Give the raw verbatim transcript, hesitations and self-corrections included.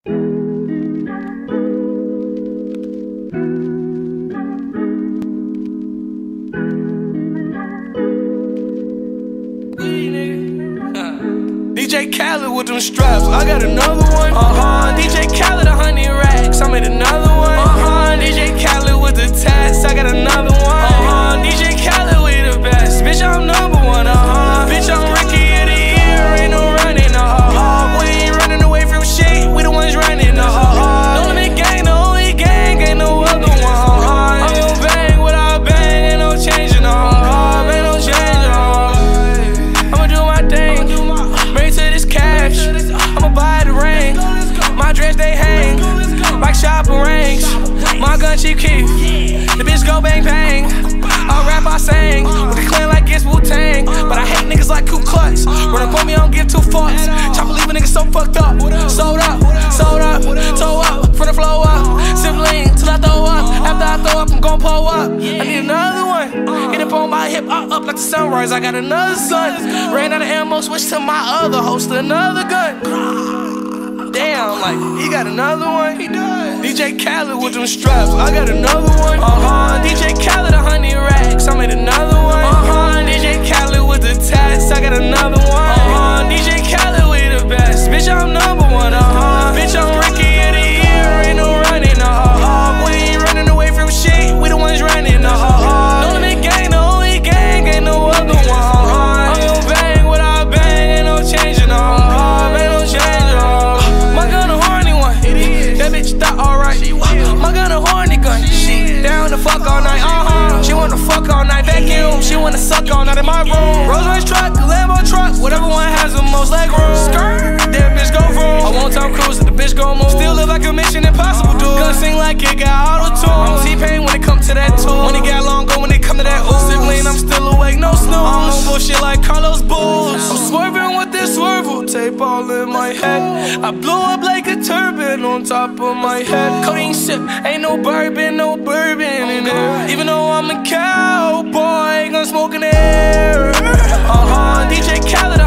D J Khaled with them straps, I got another one. Uh-huh, D J Khaled a hundred racks, I made another one. Uh-huh, D J Khaled with the tats, I got another one. Uh-huh, D J Khaled we the best, bitch I'm number one. Uh-huh, bitch I'm Ricky of the year, ain't no running. Uh-huh, we ain't running away from shit, we the ones running. Uh-huh, no limit gang, the only gang, ain't no other one. Uh-huh, I'm gon' bang what I bang, ain't no changing. Uh-huh, ain't no changing. Uh-huh, I'ma do my thing. I'ma buy the ring. My dress they hang like shopping rings. My gun cheap keep. The bitch go bang bang. I rap I sing with the clan like it's Wu-Tang. But I hate niggas like Ku Klux. Run up on me I don't give two fucks. Chopper leave a nigga so fucked up. Sold up, sold up, toe up, from the flow up. Sip lean till I throw up. After I throw up I'm gon' pull up. I need another one. Get up on my hip, up, up like the sunrise. I got another son. Ran out of ammo, switched to my other host, another gun. Damn, like, he got another one? He does. D J Khaled with them straps, I got another one. Uh-huh, D J Khaled a hundred racks, I made another one. Uh-huh, D J Khaled with the tats, I got another one. Uh-huh, D J Khaled we the best, bitch I'm number one. Uh-huh, bitch I'm Ricky of the year, ain't no running. Uh-huh, we ain't running away from shit, we the ones running. Uh-huh, no limit gang, the only gang, ain't no other one. Uh-huh, I'm gon' bang what I bang, ain't no changing. Uh-huh, ain't no changing. Uh-huh, my gun a horny one, that bitch thought alright. My gun a horny gun, she down to fuck all night. Uh-huh, she wanna fuck all night, vacuum, she wanna suck all night in my room. Rolls Royce truck, Lambo truck, whatever one has the most leg room. Damn bitch go vroom. I want Tom Cruise, the bitch gon' move. Still live like a Mission Impossible dude. Gun sing like it got auto-tune. I'm T-Pain when it come to that tool. When it got long go, when it come to that ooh. Sibling, I'm still awake, no snooze. I'm on bullshit like Carlos Bulls. I'm swerving with this swervel tape all in my head. I blow up like a turban on top of my head. Codeine sip, ain't no bourbon, no bourbon in there. Even though I'm a cowboy, gun smoke in the air. Uh-huh, D J Khaled